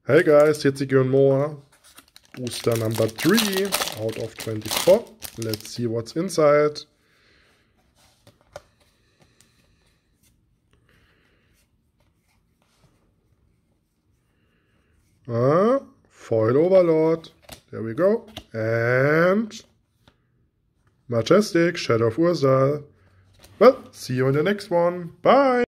Hey guys, Hitzige and more. Booster number 3 out of 24. Let's see what's inside. Foil Overlord. There we go. And Majestic, Shadow of Ursal. Well, see you in the next one. Bye!